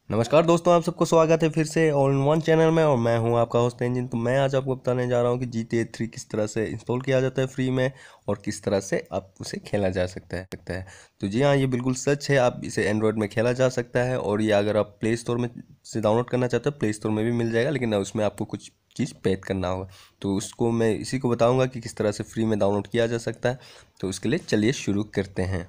नमस्कार दोस्तों, आप सबको स्वागत है फिर से ऑल इन वन चैनल में। और मैं हूं आपका होस्ट इंजन। तो मैं आज आपको बताने जा रहा हूं कि GTA 3 किस तरह से इंस्टॉल किया जाता है फ्री में और किस तरह से आप उसे खेला जा सकता है। तो जी हाँ, ये बिल्कुल सच है, आप इसे एंड्रॉयड में खेला जा सकता है। और ये अगर आप प्ले स्टोर में से डाउनलोड करना चाहते हो, प्ले स्टोर में भी मिल जाएगा, लेकिन उसमें आपको कुछ चीज़ पेड करना होगा। तो उसको मैं इसी को बताऊँगा कि किस तरह से फ्री में डाउनलोड किया जा सकता है। तो उसके लिए चलिए शुरू करते हैं।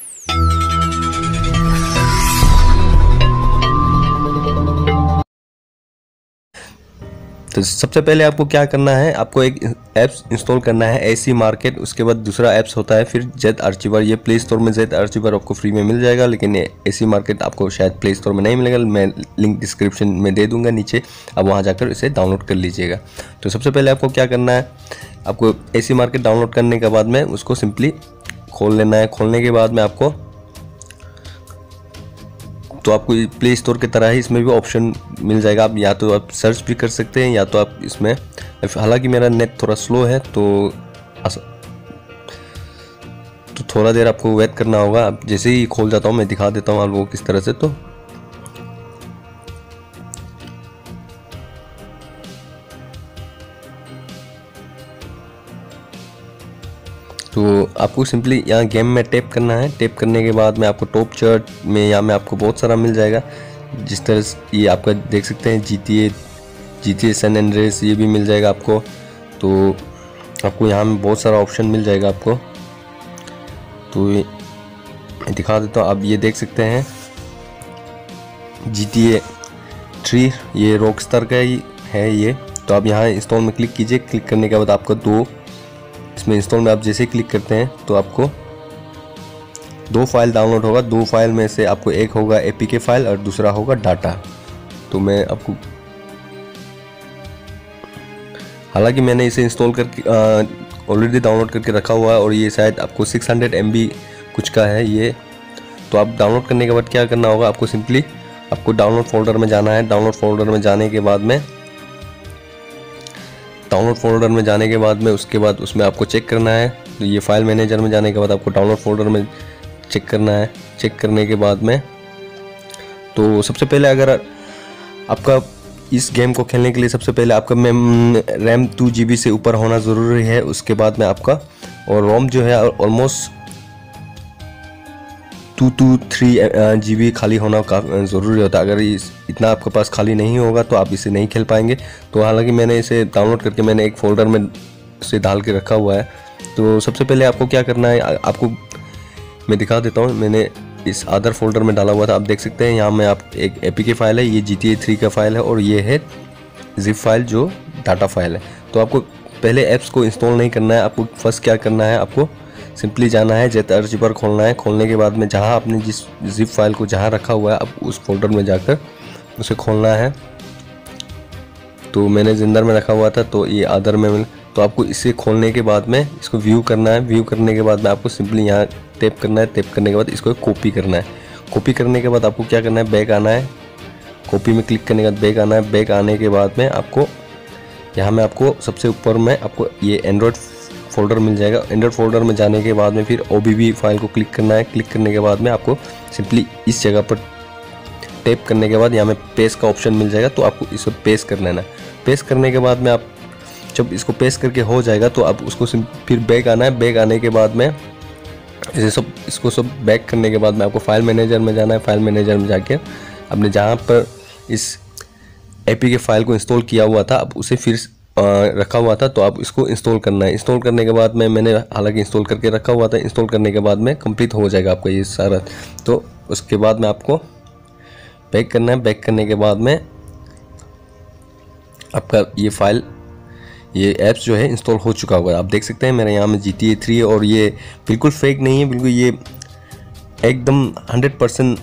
तो सबसे पहले आपको क्या करना है, आपको एक ऐप्स इंस्टॉल करना है, एसी मार्केट। उसके बाद दूसरा ऐप्स होता है फिर जेट आर्चिवर। ये प्ले स्टोर में जेट आर्चिवर आपको फ्री में मिल जाएगा, लेकिन ये एसी मार्केट आपको शायद प्ले स्टोर में नहीं मिलेगा। मैं लिंक डिस्क्रिप्शन में दे दूंगा नीचे, आप वहाँ जाकर इसे डाउनलोड कर लीजिएगा। तो सबसे पहले आपको क्या करना है, आपको एसी मार्केट डाउनलोड करने के बाद में उसको सिंपली खोल लेना है। खोलने के बाद में आपको प्ले स्टोर की तरह ही इसमें भी ऑप्शन मिल जाएगा। आप या तो आप सर्च भी कर सकते हैं, या तो आप इसमें, हालांकि मेरा नेट थोड़ा स्लो है तो थोड़ा देर आपको वेट करना होगा। अब जैसे ही खोल जाता हूँ मैं दिखा देता हूँ आपको किस तरह से। तो आपको सिंपली यहाँ गेम में टैप करना है। टैप करने के बाद में आपको टॉप चार्ट में यहाँ में आपको बहुत सारा मिल जाएगा। जिस तरह से ये आपका देख सकते हैं GTA सैन एंड्रेस, ये भी मिल जाएगा आपको। तो आपको यहाँ में बहुत सारा ऑप्शन मिल जाएगा आपको। तो दिखा देता हूँ, आप ये देख सकते हैं GTA 3, ये रॉकस्टार का ही है ये। तो आप यहाँ इंस्टॉल में क्लिक कीजिए। क्लिक करने के बाद आपको इसमें इंस्टॉल में आप जैसे ही क्लिक करते हैं तो आपको 2 फाइल डाउनलोड होगा। 2 फाइल में से आपको एक होगा APK फाइल और दूसरा होगा डाटा। तो मैं आपको, हालांकि मैंने इसे इंस्टॉल करके ऑलरेडी डाउनलोड करके रखा हुआ है, और ये शायद आपको 600 MB कुछ का है ये। तो आप डाउनलोड करने के बाद क्या करना होगा, आपको सिंपली आपको डाउनलोड फोल्डर में जाना है। डाउनलोड फोल्डर में जाने के बाद में उसके बाद उसमें आपको चेक करना है। तो ये फाइल मैनेजर में जाने के बाद आपको डाउनलोड फोल्डर में चेक करना है। चेक करने के बाद में तो सबसे पहले अगर आपका इस गेम को खेलने के लिए सबसे पहले आपका रैम 2 GB से ऊपर होना ज़रूरी है। उसके बाद में आपका और रोम जो है ऑलमोस्ट 2 to 3 GB खाली होना ज़रूरी होता है। अगर इतना आपके पास खाली नहीं होगा तो आप इसे नहीं खेल पाएंगे। तो हालांकि मैंने इसे डाउनलोड करके मैंने एक फ़ोल्डर में इसे डाल के रखा हुआ है। तो सबसे पहले आपको क्या करना है, आपको मैं दिखा देता हूँ। मैंने इस अदर फोल्डर में डाला हुआ था, आप देख सकते हैं यहाँ में आप एक APK फाइल है, ये GTA 3 का फाइल है, और ये है जिप फाइल जो डाटा फाइल है। तो आपको पहले ऐप्स को इंस्टॉल नहीं करना है। आपको फर्स्ट क्या करना है, आपको सिंपली जाना है जेट आर्चिवर खोलना है। खोलने के बाद में जहाँ आपने जिस जिप फाइल को जहाँ रखा हुआ है, आप उस फोल्डर में जाकर उसे खोलना है। तो मैंने जिंदर में रखा हुआ था, तो ये अदर में तो आपको इसे खोलने के बाद में इसको व्यू करना है। व्यू करने के बाद में आपको सिंपली यहाँ टैप करना है। टैप करने के बाद इसको कॉपी करना है। कॉपी करने के बाद आपको क्या करना है, बैक आना है। कॉपी में क्लिक करने के बाद बैक आना है। बैक आने के बाद में आपको यहाँ में आपको सबसे ऊपर में आपको ये एंड्रॉयड फोल्डर मिल जाएगा। एंड्रॉयड फोल्डर में जाने के बाद में फिर OBB फाइल को क्लिक करना है। क्लिक करने के बाद में आपको सिंपली इस जगह पर टैप करने के बाद यहाँ में पेस्ट का ऑप्शन मिल जाएगा। तो आपको इसको पेस्ट कर लेना है। पेस्ट करने के बाद में आप जब इसको पेस्ट करके हो जाएगा तो आप उसको फिर बैक आना है। बैक आने के बाद में इसको सब बैक करने के बाद में आपको फाइल मैनेजर में जाना है। फाइल मैनेजर में जाके आपने जहाँ पर इस APK फाइल को इंस्टॉल किया हुआ था, अब उसे फिर रखा हुआ था, तो आप इसको इंस्टॉल करना है। इंस्टॉल करने के बाद में मैंने हालांकि इंस्टॉल करके रखा हुआ था। इंस्टॉल करने के बाद में कंप्लीट हो जाएगा आपका ये सारा। तो उसके बाद में आपको बैक करना है। बैक करने के बाद में आपका ये फाइल, ये ऐप्स जो है इंस्टॉल हो चुका होगा। आप देख सकते हैं मेरे यहाँ में GTA 3 है, और ये बिल्कुल फेक नहीं है, बिल्कुल ये एकदम 100%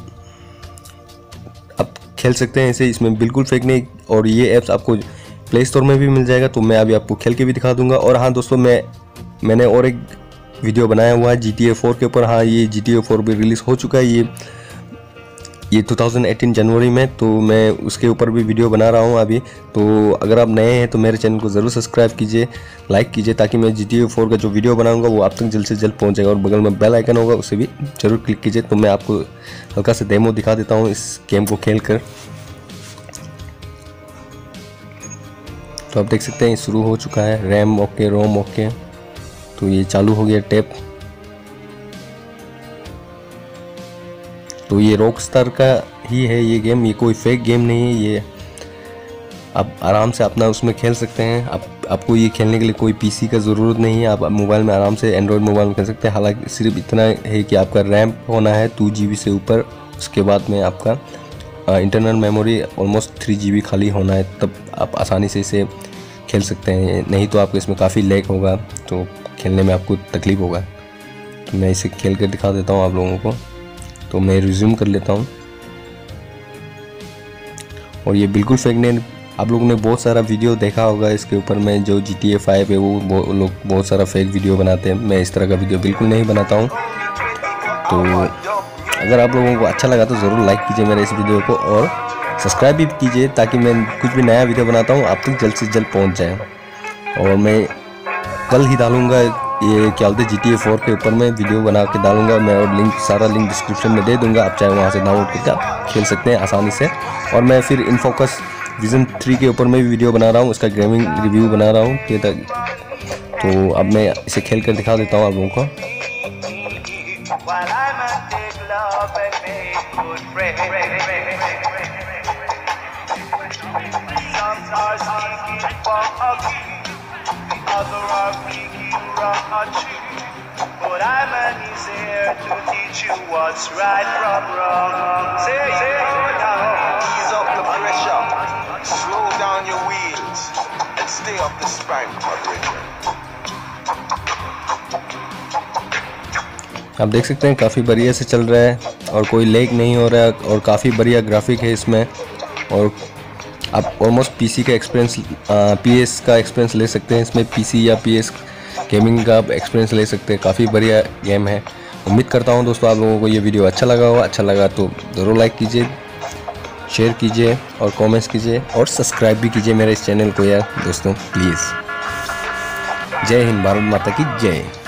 आप खेल सकते हैं इसे। इसमें बिल्कुल फेक नहीं, और ये ऐप्स आपको प्ले स्टोर में भी मिल जाएगा। तो मैं अभी आपको खेल के भी दिखा दूंगा। और हाँ दोस्तों, मैंने और एक वीडियो बनाया हुआ है GTA 4 के ऊपर। हाँ, ये GTA 4 भी रिलीज़ हो चुका है। ये 2018 जनवरी में, तो मैं उसके ऊपर भी वीडियो बना रहा हूँ अभी। तो अगर आप नए हैं तो मेरे चैनल को ज़रूर सब्सक्राइब कीजिए, लाइक कीजिए, ताकि मैं GTA 4 का जो वीडियो बनाऊंगा वो आप तक जल्द से जल्द पहुँच जाएगा। और बगल में बेल आइकन होगा, उसे भी ज़रूर क्लिक कीजिए। तो मैं आपको हल्का सा डेमो दिखा देता हूँ इस गेम को खेल कर। तो आप देख सकते हैं ये शुरू हो चुका है, रैम ओके, रोम ओके। तो ये चालू हो गया टैप। तो ये रॉकस्टार का ही है ये गेम, ये कोई फेक गेम नहीं है। ये आप आराम से अपना उसमें खेल सकते हैं। आपको ये खेलने के लिए कोई पीसी का ज़रूरत नहीं है, आप मोबाइल में आराम से एंड्रॉयड मोबाइल में खेल सकते हैं। हालांकि सिर्फ इतना है कि आपका रैम होना है 2 GB से ऊपर, उसके बाद में आपका इंटरनल मेमोरी ऑलमोस्ट 3 GB खाली होना है, तब आप आसानी से इसे खेल सकते हैं। नहीं तो आपको इसमें काफ़ी लैग होगा, तो खेलने में आपको तकलीफ़ होगा। तो मैं इसे खेल कर दिखा देता हूँ आप लोगों को। तो मैं रिज्यूम कर लेता हूँ। और ये बिल्कुल फेक नहीं, आप लोगों ने बहुत सारा वीडियो देखा होगा इसके ऊपर में, जो GTA 5 है वो लोग बहुत सारा फेक वीडियो बनाते हैं। मैं इस तरह का वीडियो बिल्कुल नहीं बनाता हूँ। तो अगर आप लोगों को अच्छा लगा तो ज़रूर लाइक कीजिए मेरे इस वीडियो को, और सब्सक्राइब भी कीजिए, ताकि मैं कुछ भी नया वीडियो बनाता हूँ आप तक जल्द से जल्द पहुँच जाए। और मैं कल ही डालूँगा ये क्या बोलते हैं GTA 4 के ऊपर मैं वीडियो बना के डालूंगा मैं, और सारा लिंक डिस्क्रिप्शन में दे दूंगा। आप चाहे वहाँ से डाउनलोड करके आप खेल सकते हैं आसानी से। और मैं फिर इनफोकस विजन 3 के ऊपर मैं भी वीडियो बना रहा हूँ, उसका गेमिंग रिव्यू बना रहा हूँ। तो अब मैं इसे खेल कर दिखा देता हूँ आप लोगों को। But I'm here to teach you what's right from wrong. Say down. Ease up the pressure, slow down your wheels, and stay up the spank, my brethren. आप देख सकते हैं काफ़ी बढ़िया से चल रहा है और कोई लैग नहीं हो रहा है, और काफ़ी बढ़िया ग्राफिक है इसमें। और आप ऑलमोस्ट पीसी का एक्सपीरियंस, PS का एक्सपीरियंस ले सकते हैं इसमें। पीसी या PS गेमिंग का आप एक्सपीरियंस ले सकते हैं। काफ़ी बढ़िया गेम है। उम्मीद करता हूं दोस्तों आप लोगों को ये वीडियो अच्छा लगा होगा। अच्छा लगा तो ज़रूर लाइक कीजिए, शेयर कीजिए और कमेंट्स कीजिए, और सब्सक्राइब भी कीजिए मेरे इस चैनल को यार दोस्तों प्लीज़। जय हिंद, भारत माता की जय।